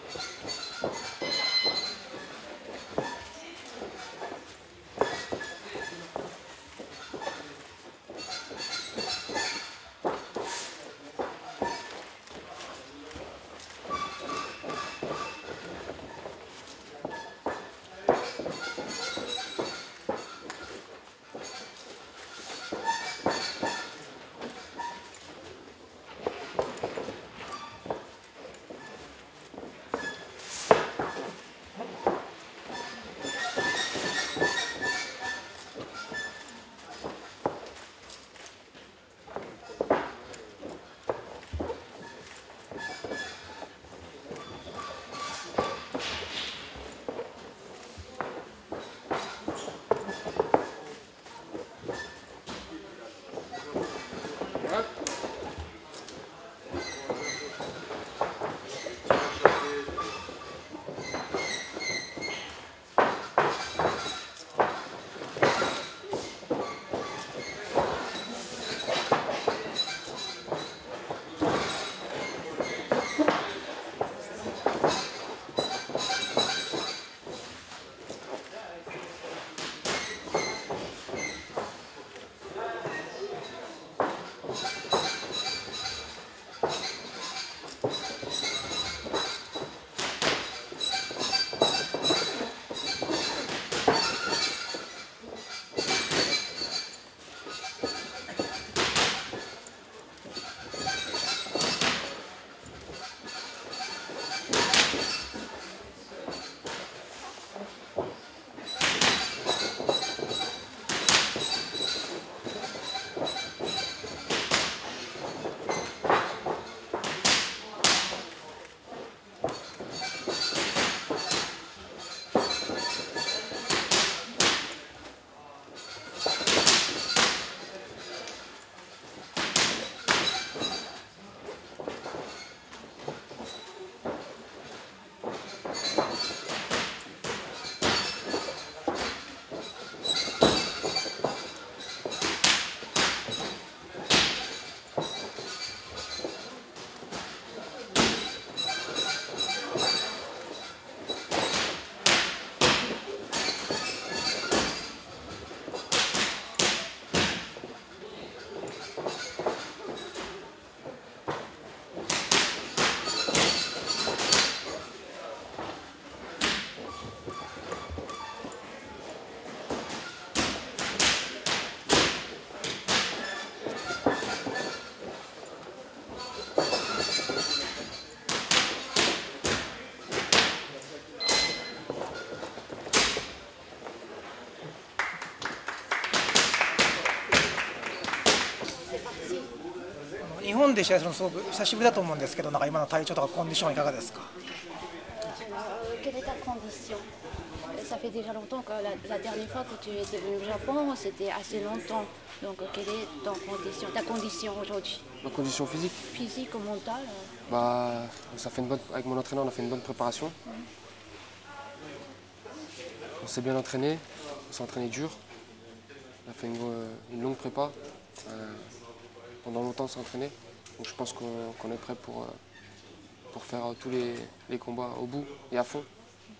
日本で試合するのすごく久しぶりだと思うんですけど、なんか今の体調とかコンディションいかがですか。 Quelle est ta condition? Ça fait déjà longtemps que la dernière fois que tu étais venu au Japon, c'était assez longtemps. Donc, quelle est ta condition aujourd'hui? Ma condition physique? Physique ou mentale? Bah, avec mon entraîneur, on a fait une bonne préparation. On s'est bien entraîné, on s'est entraîné dur. On a fait une longue prépa. Pendant longtemps, on s'est entraîné. Donc, je pense qu'on est prêt pour faire tous les combats au bout et à fond.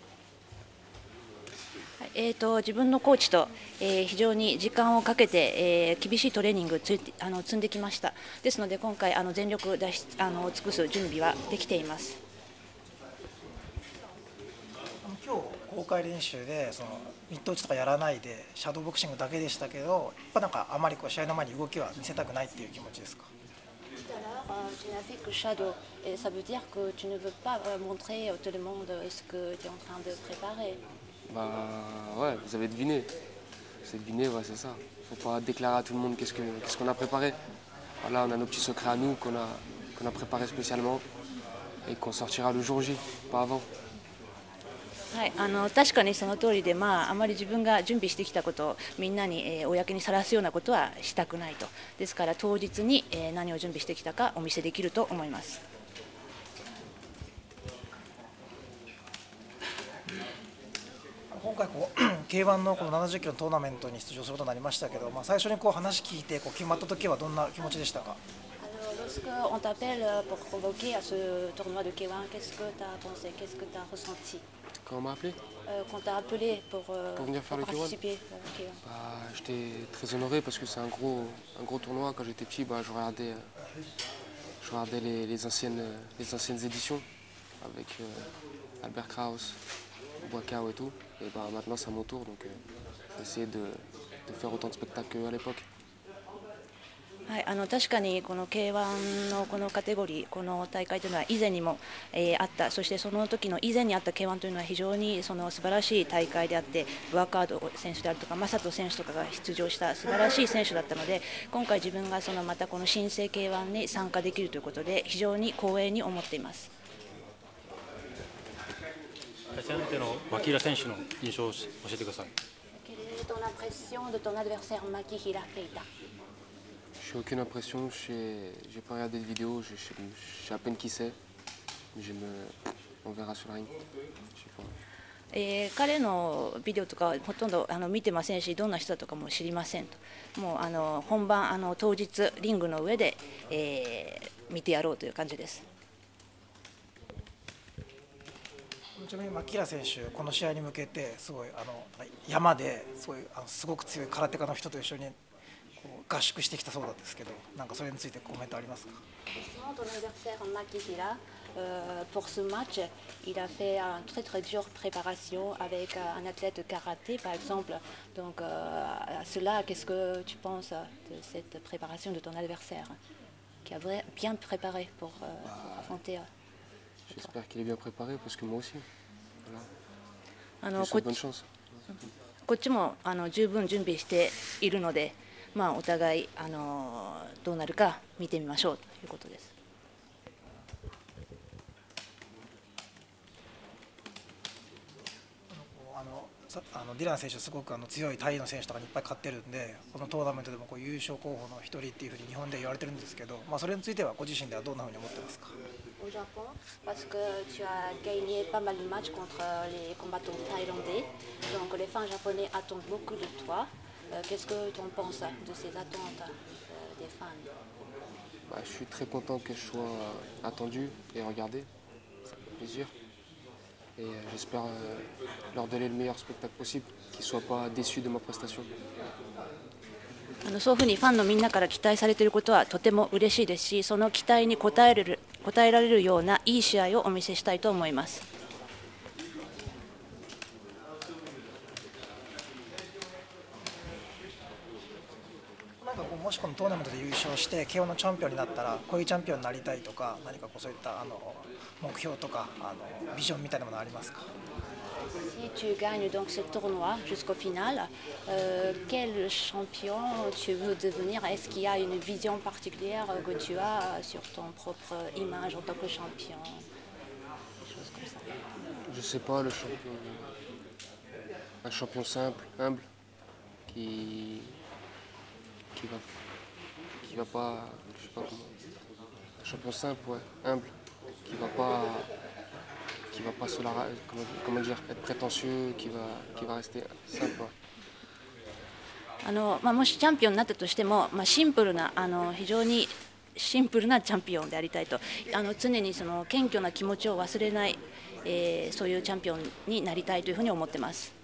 自分のコーチと、非常に時間をかけて、厳しいトレーニングを積んできました。ですので今回全力出し尽くす準備はできています。 今日公開練習でミット打ちとかやらないでシャドーボクシングだけでしたけど、やっぱなんかあまり試合の前に動きは見せたくないっていう気持ちですか。 Tu n'as fait que shadow, et ça veut dire que tu ne veux pas montrer à tout le monde ce que tu es en train de préparer. Bah ouais, vous avez deviné. Vous avez deviné, ouais, c'est ça. Il ne faut pas déclarer à tout le monde qu'est-ce qu'on a préparé. Voilà, on a nos petits secrets à nous qu'on a préparés spécialement et qu'on sortira le jour J, pas avant. はい、確かにその通りで、あまり自分が準備してきたことをみんなに、公にさらすようなことはしたくないと。ですから当日に、何を準備してきたかお見せできると思います。 今回K1 のこの70キロのトーナメントに出場することになりましたけど、最初に話聞いて決まった時はどんな気持ちでしたか。 Lorsqu'on t'appelle pour convoquer à ce tournoi de K1, qu'est-ce que tu as pensé, qu'est-ce que tu as ressenti Quand on m'a appelé, quand tu as appelé pour venir faire le K1, participer au K1? bah, j'étais très honoré parce que c'est un gros tournoi. Quand j'étais petit, bah, je regardais les anciennes éditions avec Albert Kraus, Boakao et tout. Et bah, maintenant c'est à mon tour, donc je vais essayer de faire autant de spectacles qu'à l'époque. はい、確かにこの K1 のこのカテゴリー、この大会というのは以前にも、あった、そしてその時の以前にあった K1 というのは非常にその素晴らしい大会であって、ブアカード選手であるとか、マサト選手とかが出場した素晴らしい選手だったので、今回自分がそのまたこの新生 K1 に参加できるということで、非常に光栄に思っています。 対戦相手の牧平選手の印象を教えてください。 Quelle est ton impression de ton adversaire Makihira Keita? Je n'ai aucune impression, j'ai pas regardé de vidéo, je sais à peine qui c'est, mais on verra sur le ring. Je sais pas. 彼のビデオとかほとんど見てませんし、どんな人だとかも知りませんと、もう本番当日リングの上で、見てやろうという感じです。 ちなみに牧平選手、この試合に向けてすごい山ですごく強い空手家の人と一緒に合宿してきたそうなんですけど、なんかそれについてコメントありますか？ Ton adversaire Makihira, pour ce match, il a fait une très très dure préparation avec un athlète karaté par exemple. Donc à cela, qu'est-ce que tu penses de cette préparation de ton adversaire qui a bien préparé pour affronter? J'espère qu'il est bien préparé parce que moi aussi. Voilà. こ Bonne chance. っちも十分準備しているので、まあ、お互いどうなるか見てみましょうということです。 ディラン選手、すごく強いタイの選手とかにいっぱい勝ってるんで、このトーナメントでも優勝候補の一人っていうふうに日本で言われてるんですけど、まあ、それについてはご自身ではどんなふうに思ってますか ？Au Japon, parce que tu as gagné pas mal de matchs contre les combattants thaïlandais, donc les fans japonais attendent beaucoup de toi. Qu'est-ce que tu en penses de ces attentes des fans? Bah, je suis très content que je sois attendu et regardé, ça fait plaisir. Et j'espère leur donner le meilleur spectacle possible, qu'ils ne soient pas déçus de ma prestation. そういうふうにファンのみんなから期待されていることはとても嬉しいですし、その期待に応えられるようないい試合をお見せしたいと思います。 なんかもしこのトーナメントで優勝して K1 のチャンピオンになったらこういうチャンピオンになりたいとか、何かそういった目標とかビジョンみたいなものありますか？ Si tu gagnes donc ce tournoi jusqu'au final, quel champion tu veux devenir? Est-ce qu'il y a une vision particulière que tu as sur ton propre image en tant que champion? Des choses comme ça. Je sais pas, un champion simple, humble, qui va pas, je sais pas comment, un champion simple, ouais, humble, qui va pas comment dire, être prétentieux, qui va rester simple. Ouais. もしチャンピオンになったとしても、シンプルな非常にシンプルなチャンピオンでありたいと、常にその謙虚な気持ちを忘れない、そういうチャンピオンになりたいというふうに思ってます。